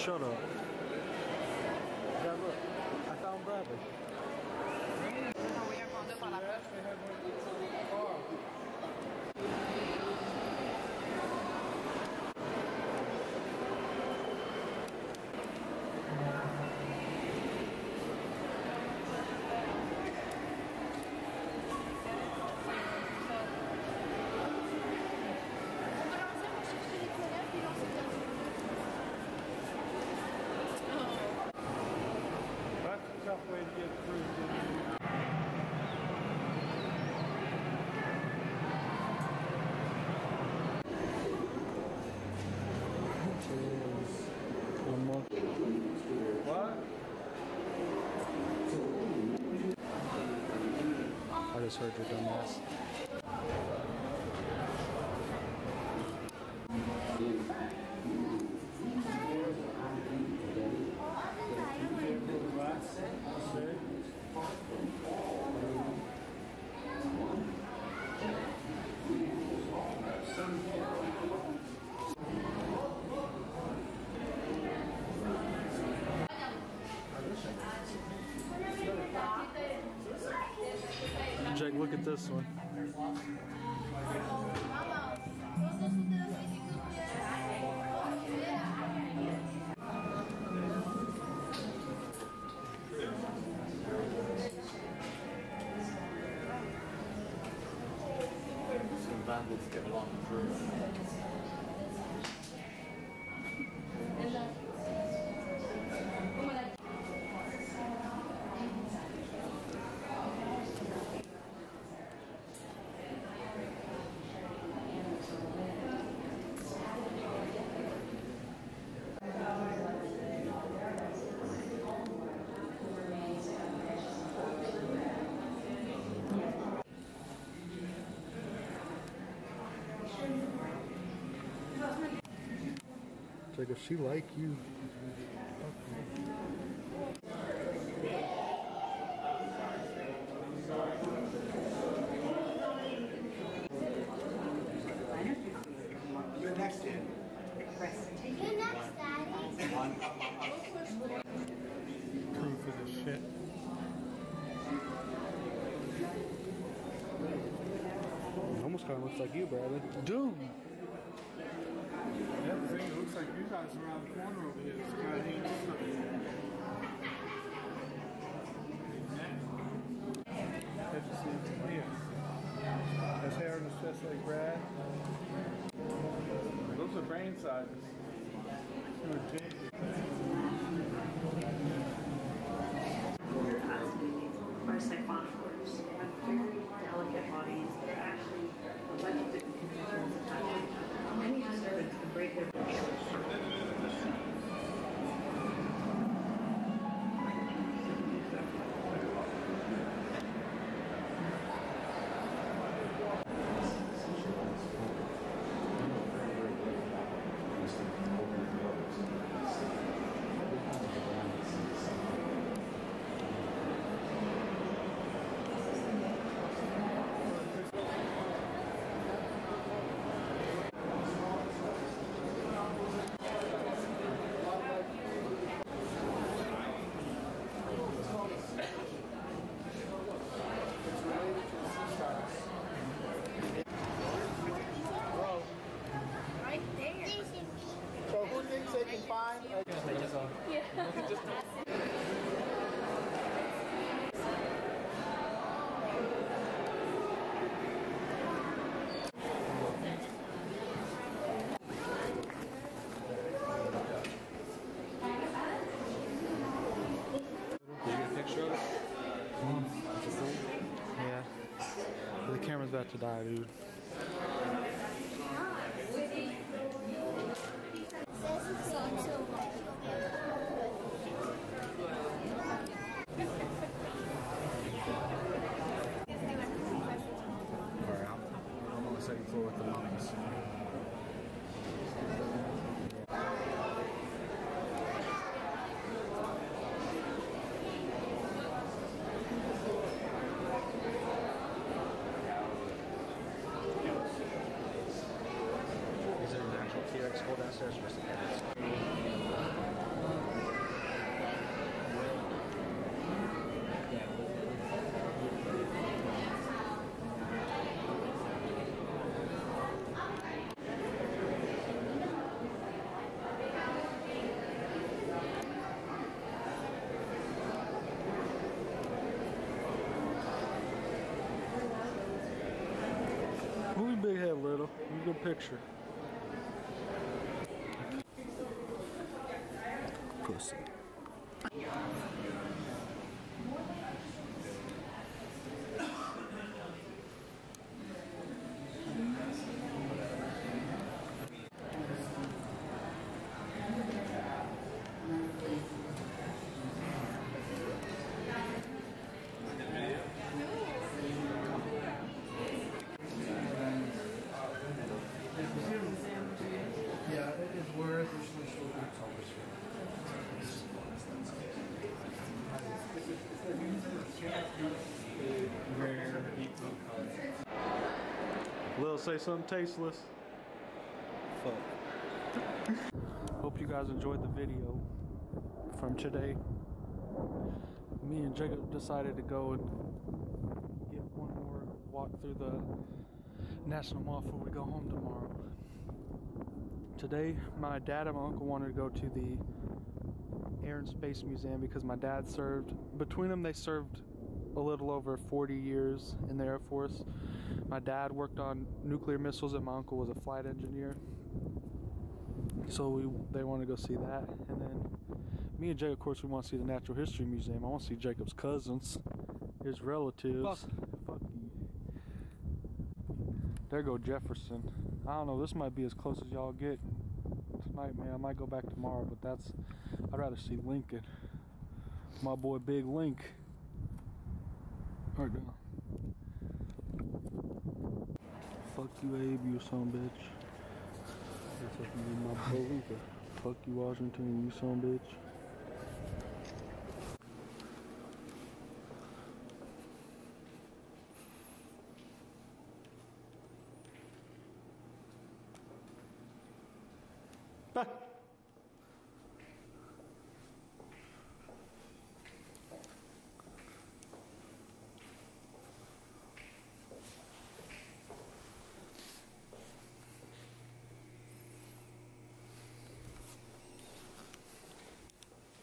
Shut up. Yeah, look. I found Bradley. That's a tough way to get through. What? I just heard your dumbass. Jake, look at this one. Some vandals get along through. Jake, if she like you. You're next in. You're next, Daddy. Proof of this shit. It almost kind of looks like you, Bradley. Doom! Yeah, the thing that looks like you guys around the corner over here. This guy needs something. Good to see him here. His hair on his chest like Brad. Those are brain sizes. Are siphonophores. They have very delicate bodies. They're actually a bunch of different conditions attached. Any disturbance can break their Right there. So who thinks they can find? Yeah. The camera's about to die, dude. Alright, I'm on the second floor with the mummies. good picture. Pussy. Yeah, it is worth Lil, say something tasteless. Fuck. Hope you guys enjoyed the video from today. Me and Jacob decided to go and get one more walk through the National Mall before we go home tomorrow. Today, my dad and my uncle wanted to go to the Air and Space Museum because my dad served, between them they served a little over 40 years in the Air Force. My dad worked on nuclear missiles and my uncle was a flight engineer. So they want to go see that. And then me and Jake, of course, we want to see the Natural History Museum. I want to see Jacob's cousins, his relatives. Fuck you. There go Jefferson. I don't know, this might be as close as y'all get tonight, man. I might go back tomorrow, but I'd rather see Lincoln. My boy Big Link. Right now. Fuck you, Abe, you son bitch. My boy Lincoln. Fuck you, Washington, you son bitch.